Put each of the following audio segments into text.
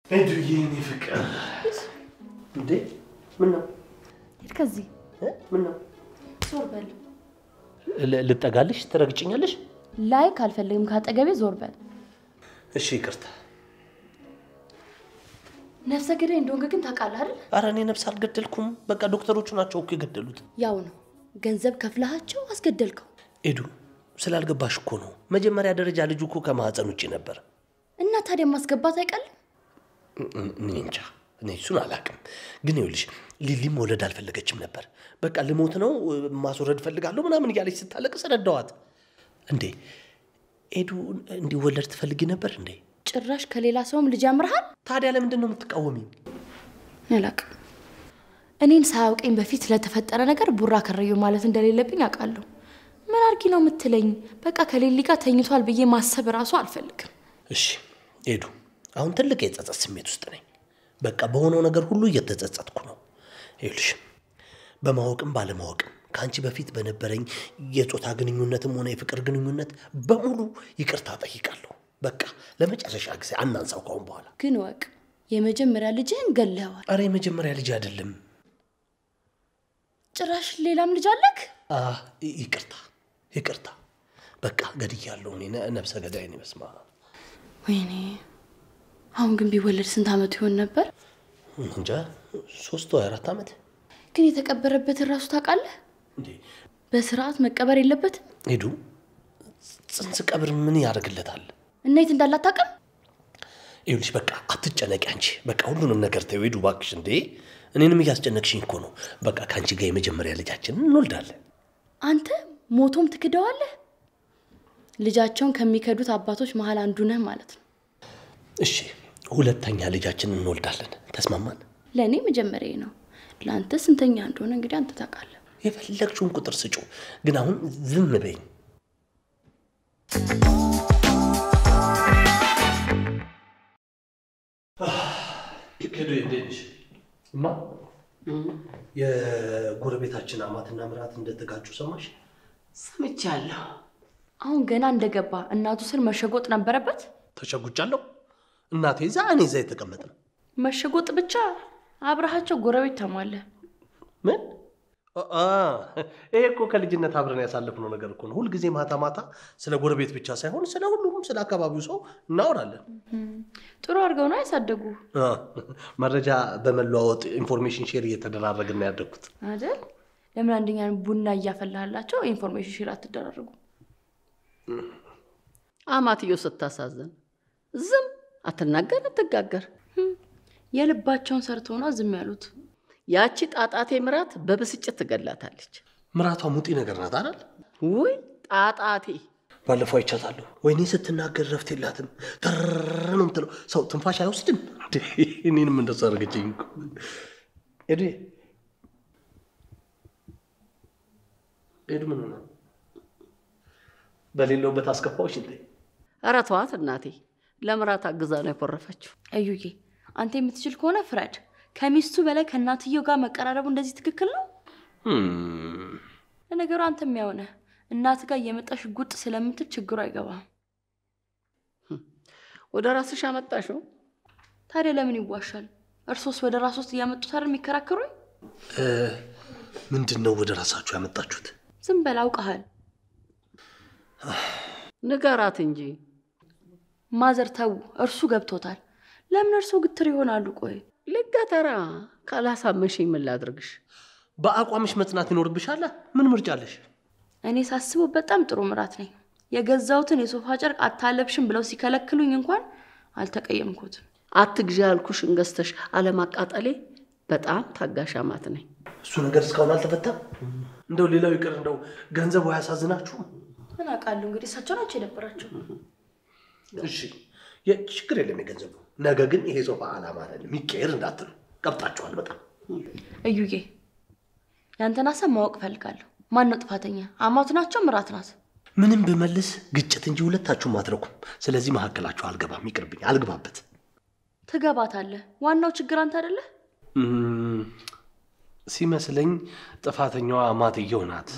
ادويني فكره እንዴ ምን ነው ከዚህ ምን ነው ዞር በል ልጠጋልሽ ትረግጭኛለሽ ላይ ካልፈልግም ካጠገቤ ዞር በል እሺ ይቅርታ ነፍሰ ገዳይ እንደሆንክ ግን ታውቃለህ አይደል ኧረ እኔ ነፍስ አልገደልኩም በቃ ዶክተሮቹ ናቸው እኮ የገደሉት ያው ነው ገንዘብ ከፍለሃቸው አስገደልከው ኤዱ ስላልገባሽ እኮ ነው መጀመሪያ ደረጃ ልጁ እኮ ከማህፀን ውጪ ነበር እና ታዲያ ማስገባት አይቀልም እንጃ እኔ እሱን አላውቅም ግን ይኸውልሽ ሊሊም ወለድ አልፈለገችም ነበር በቃ ልሞት ነው ማስወረድ ፈልጋለሁ ምናምን እያለች ስታለቅስ ረዳዋት እንዴ ኤዱ እንዲወለድ ትፈልጊ ነበር እንዴ ጭራሽ ከሌላ ሰውም ልጅ ያምርሃል ታዲያ ለምንድን ነው የምትቃወሚኝ ነላቅ እኔን ሳያውቀኝ በፊት ለተፈጠረ ነገር ቡራ ከረዩ ማለት እንደሌለብኝ አውቃለሁ ምን አርጊ ነው የምትለኝ በቃ ከሌሊ ጋር ተኝቷል ብዬ ማሰብ ራሱ አልፈልግም እሺ ኤዱ አሁን ትልቅ የጸጸት ስሜት ውስጥ ነኝ በቃ በሆነው ነገር ሁሉ እየተጸጸትኩ ነው ይኸውልሽ በማወቅም ባለማወቅም ካንቺ በፊት በነበረኝ የጾታ ግንኙነትም ሆነ የፍቅር ግንኙነት በሙሉ ይቅርታ ጠይቃለሁ በቃ ለመጨረሻ ጊዜ አናንሳው ካሁን በኋላ ግን ወቅ የመጀመሪያ ልጅህን ገለዋል አረ የመጀመሪያ ልጅ አይደለም ጭራሽ ሌላም ልጅ አለክ ይቅርታ በቃ ገድያለሁ እኔ ነፍሰ ገዳይ ነኝ በስማ ወይኔ አሁን ግን ቢወለድ ስንት አመት ይሆን ነበር እንጃ 3 ወይ 4 አመት ግን የተቀበረበት ራሱ ታውቃለህ እንዴ በስርዓት መቀበር የለበትም ሄዱ ጽንስ ቀብር ምን ያደርግለታል እና የት እንዳላታቀም ይኸውልሽ በቃ አትጨነቂ አንቺ በቃ ሁሉንም ነገር ተይው ሄዱ ባክሽ እንዴ እኔንም እያስጨነቅሽኝ እኮ ነው በቃ ካንቺ ጋር የመጀመሪያ ልጃችንን እንወልዳለን አንተ ሞቶም ትክደዋለህ ልጃቸውን ከሚከዱት አባቶች መሃል አንዱ ነህ ማለት ነው እሺ ሁለተኛ ልጃችንን እንወልዳለን ተስማማን ለኔ መጀመሪያ ነው ላንተ ስንተኛ እንደሆነ እንግዲህ አንተ ታውቃለህ የፈለግሽውን ቁጥር ስጩ ግን አሁን ዝም በይኝ ከዶ እንደነሽ እማ የጎረቤታችን አማትና ምራት እንደተጋጩ ሰማሽ ሰምቻለሁ አሁን ገና እንደገባ እናቱ ስር መሸጎጥ ነበረበት ተሸጉጫለሁ እናቴ እዛ እኔ እዛ የተቀመጥነው መሸጎጥ ብቻ አብራሃቸው ጎረቤት ተሟለ ምን ይሄ እኮ ከልጅነት አብረን ያሳለፍነው ነገር እኮ ነው ሁሉ ጊዜ ማታ ስለ ጎረቤት ብቻ ሳይሆን ስለ ሁሉም ስለ አካባቢው ሰው እናወራለን ጥሩ አድርገው ነው ያሳደጉ መረጃ በመለዋወጥ ኢንፎርሜሽን ሼር እየተደራረግን ያደግኩት አይደል ለምን አንደኛን ቡና እያፈላላቸው ኢንፎርሜሽን ሼር አትደራረጉ አማትዮ ስታሳዘን ዝም አትናገር አትጋገር የልባቸውን ሰርተውና ዝም ያሉት ያቺ ጣጣቴ ምራት በብስጭት ትገላታለች ምራቷ ሙጢ ነገር ናት አይደል ወይ ጣጣቴ ባለፈው አይቻታለሁ ወይኔ ስትናገር ረፍት የላትም ተረረም ትለው ሰው ትንፋሽ አይወስድም እኔንም እንደዛ አርገችኝ ኤዱ ምን ነው በሌለውበት አስከፋውሽ እንዴ ኧረ ተዋት እናቴ ለምራት አግዛ ነው የኮረፈችው አዩዬ አንተ የምትችል ከሆነ ፍረድ ከሚስቱ በላይ ከናትየው ጋር መቀራረቡ እንደዚህ ትክክል ነው ለነገሩ አንተም ያውነ እናት ጋር የመጣሽ ጉጥ ስለምትል ችግሩ አይገባም ወደ ራስሽ አመጣሽው ታዲያ ለምን ይዋሻል እርሶስ ወደ ራስዎስ ያመጡት አይደል የሚከራከሩኝ ምንድነው ወደ ራሳችሁ ያመጣችሁት ዝም በል አውቀሃል ንገራት እንጂ ማዘር ተው እርሱ ገብቶታል ለምን እርሱ ግትር ይሆናሉ ቆይ ለጋተራ ካላሳመሽኝ ምን ላድርግሽ በአቋምሽ መጽናት ይኖርብሻል ምን ምርጫለሽ እኔ ሳስበው በጣም ጥሩ ምራት ነኝ የገዛውትን የሶፋ ጨርቅ አታለብሽም ብለው ሲከለክሉኝ እንኳን አልተቀየምኩት አትግዢ ያልኩሽ እንገስተሽ አለማቃጠሌ በጣም ታጋሽ አማት ነኝ እሱ ነገር እስካሁን አልተፈታም እንደው ሌላው ይቅር እንደው ገንዘቡ ያሳዝናችሁ ምን አቃሉ እንግዲህ እሳቸው ናቸው የነበራቸው እሺ የችግር የለም የገንዘቡ ነገ ግን ይሄ ሶፋ አላማ አይደለም ይቀየር እንዳትሉ ቀብጣችኋል በጣም እዩዬ ያንተና ሰው ማወቅ ፈልጋለሁ ማን ነው ጥፋተኛ አማቱ ናቸው ምራት ናት ምንም በመልስ ግጭት እንጂ ሁለታችሁ ማትረኩም ስለዚህ መሐከላችሁ አልገባም ይቅርብኝ አልገባበት ትገባታለህ ዋናው ችግር አንተ አይደለ ሲመስለኝ ጥፋተኛዋ አማትየው ናት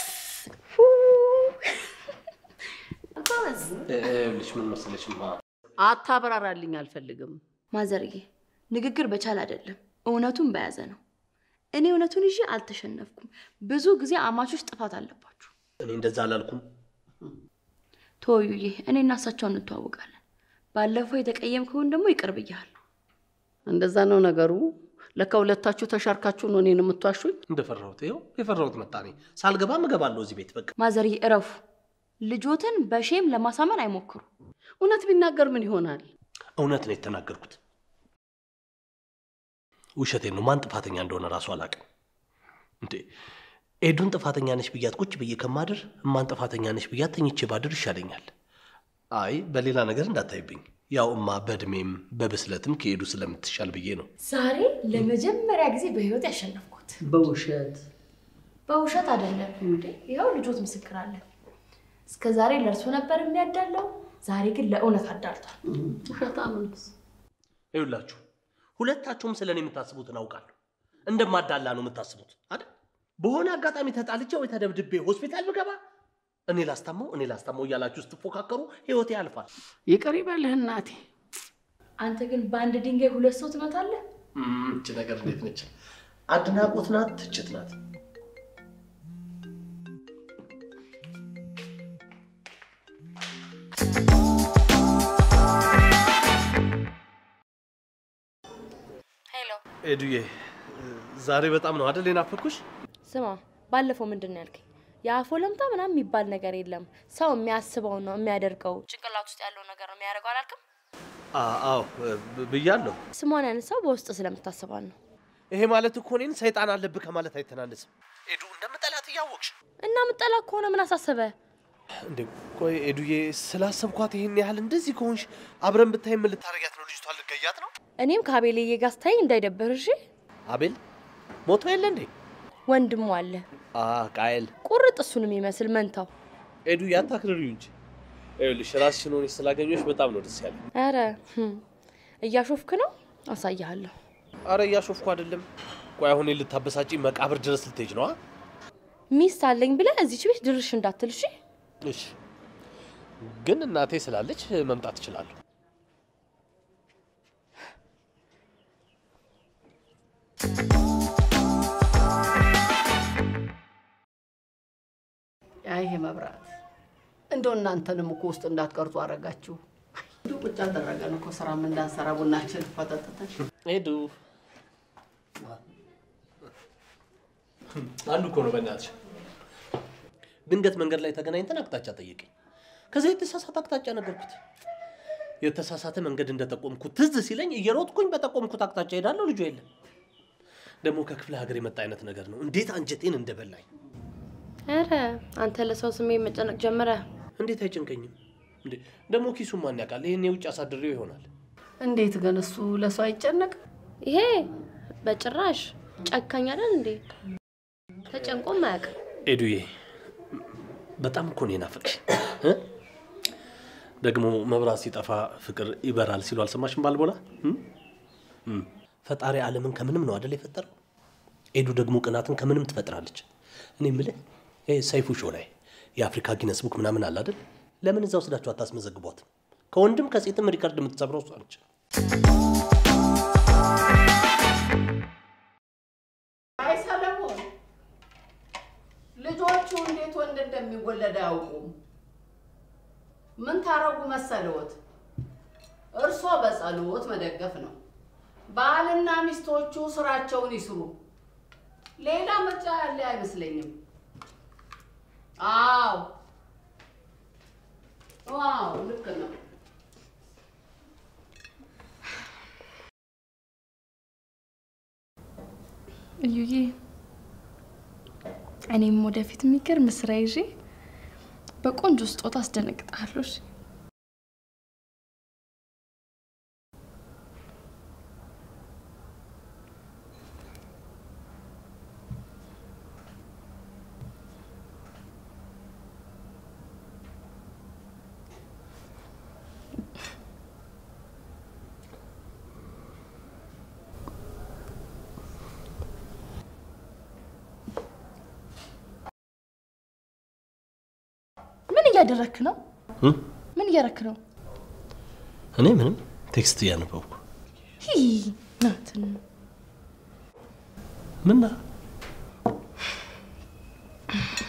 ጎበዝ ልጅ ምን መሰለሽማ አታብራራልኝ አልፈልግም። ማዘርዬ ንግግር በቻል አይደለም እውነቱን በያዘ ነው። እኔ እውነቱን ይዤ አልተሸነፍኩም። ብዙ ጊዜ አማቾች ጥፋት አለባችሁ። እኔ እንደዛ አላልኩም። ተወዩዬ እኔና እሳቸው እንተዋወቃለን። ባለፈው የተቀየምከውን ደግሞ ይቅር ብያለሁ። እንደዛ ነው ነገሩ። ለካ ሁለታችሁ ተሻርካችሁ ነው እኔን የምትዋሹኝ። እንደፈራሁት ይኸው የፈራሁት መጣኔ ሳልገባም እገባለሁ እዚህ ቤት። በቃ ማዘርዬ እረፉ። ልጆትን በሼም ለማሳመን አይሞክሩ። እውነት ቢናገር ምን ይሆናል? እውነት ነው የተናገርኩት። ውሸቴን ነው። ማን ጥፋተኛ እንደሆነ ራሱ አላውቅም። እንዴ ኤዱን ጥፋተኛ ነሽ ብያት ቁጭ ብዬ ከማድር ማን ጥፋተኛ ነሽ ብያት ተኝቼ ባድር ይሻለኛል። አይ በሌላ ነገር እንዳታይብኝ። ያው እማ በእድሜም በብስለትም ከኤዱ ስለምትሻል ብዬ ነው። ዛሬ ለመጀመሪያ ጊዜ በህይወት ያሸነፍኩት። በውሸት አይደለም እንዴ? ይኸው ልጆት ምስክር አለ። እስከ ዛሬ ለእርሱ ነበር የሚያዳለው፣ ዛሬ ግን ለእውነት አዳልቷል። ውሸታምንስ? ይኸውላችሁ ሁለታችሁም ስለኔ የምታስቡትን አውቃለሁ። እንደማዳላ ነው የምታስቡት አይደል? በሆነ አጋጣሚ ተጣልቼ ወይ ተደብድቤ ሆስፒታል ብገባ እኔ ላስታመው እያላችሁ ስትፎካከሩ ህይወቴ ያልፋል። ይቅር ይበልህ እናቴ። አንተ ግን በአንድ ድንጋይ ሁለት ሰው ትመታለህ። እቺ ነገር እንዴት ነች? አድናቆት ናት፣ ትችት ናት። ሄሎ ኤዱዬ፣ ዛሬ በጣም ነው አይደል የናፈኩሽ? ስማ፣ ባለፈው ምንድን ነው ያልከኝ? የአፎ ለምታ ምናምን የሚባል ነገር የለም። ሰው የሚያስበው ነው የሚያደርገው። ጭንቅላት ውስጥ ያለው ነገር ነው የሚያደርገው አላልክም? አዎ ብያለሁ። ስሟን ያነሳው በውስጥ ስለምታስባል ነው። ይሄ ማለት እኮ እኔን ሰይጣን አለብህ ከማለት አይተናነስም። ኤዱ እንደምጠላት እያወቅሽ እና ምጠላ ከሆነ ምን አሳሰበ እንዴ? ቆይ ኤዱዬ፣ ስላሰብኳት ይሄን ያህል እንደዚህ ከሆንሽ አብረን ብታይ ምን ልታረጋት ነው? ልጅቷን ልትገያት ነው? እኔም ከአቤልዬ ጋር ስታይ እንዳይደብር እሺ። አቤል ሞቶ የለ እንዴ? ወንድሙ አለ ቃየል ቁርጥ እሱን የሚመስል መንታው። ኤዱ ያታክርሪው እንጂ ይኸውልሽ ራስሽን ሆነሽ ስላገኘሽ በጣም ነው ደስ ያለኝ። ኧረ እያሾፍክ ነው? አሳያለሁ። ኧረ እያሾፍኩ አይደለም። ቆይ አሁን ልታበሳጪ መቃብር ድረስ ልትሄጂ ነው? ሚስት አለኝ ብለህ እዚች ቤት ድርሽ እንዳትል እሺ። እሺ፣ ግን እናቴ ስላለች መምጣት እችላለሁ። ይሄ መብራት እንደው እናንተንም እኮ ውስጥ እንዳትቀርጹ አረጋችሁ። እንደው ቁጭ አደረገን እኮ ስራም እንዳንሰራ ቡናችን ፈጠጥተን። ኤዱ አንዱ እኮ ነው በእናትሽ። ድንገት መንገድ ላይ ተገናኝተን አቅጣጫ ጠየቀኝ። ከዛ የተሳሳተ አቅጣጫ ነገርኩት። የተሳሳተ መንገድ እንደጠቆምኩት ትዝ ሲለኝ እየሮጥኩኝ በጠቆምኩት አቅጣጫ ሄዳለሁ። ልጁ የለም። ደግሞ ከክፍለ ሀገር የመጣ አይነት ነገር ነው። እንዴት አንጀቴን እንደበላኝ። ኧረ አንተ ለሰው ስሜት መጨነቅ ጀመረ። እንዴት አይጨንቀኝም እንዴ? ደግሞ ኪሱን ማን ያውቃል? ይሄን የውጭ አሳድሬው ይሆናል። እንዴት ግን እሱ ለሰው አይጨነቅ? ይሄ በጭራሽ ጨካኝ አይደል እንዴ? ተጨንቆም አያውቅም። ኤዱዬ በጣም እኮ ነው የናፈቅሽ። ደግሞ መብራት ሲጠፋ ፍቅር ይበራል ሲሉ አልሰማሽም? ባልቦላ ፈጣሪ ዓለምን ከምንም ነው አይደል የፈጠረው? ኤዱ ደግሞ ቅናትን ከምንም ትፈጥራለች። እኔ የምልህ ሰይፉ ሾው ላይ የአፍሪካ ጊነስ ቡክ ምናምን አለ አይደል? ለምን እዛ ወስዳችሁ አታስመዘግቧትም? ከወንድም ከሴትም ሪከርድ የምትሰብረው እሷ ነች። አይ ሰለሞን፣ ልጆቹ እንዴት ወንድ እንደሚወለድ አያውቁም። ምን ታረጉ መሰለዎት? እርሶ በጸሎት መደገፍ ነው። ባልና ሚስቶቹ ስራቸውን ይስሩ። ሌላ ምርጫ ያለ አይመስለኝም። አዎ ልክ ነው። እዩዬ፣ እኔም ወደፊት የሚገርም ስራ ይዤ በቆንጆ ስጦታ አስደነግጣለሁ። እሺ? ምን እያደረክ ነው? ምን እያደረክ ነው? እኔ ምንም ቴክስት እያነበብኩ ናትን ምና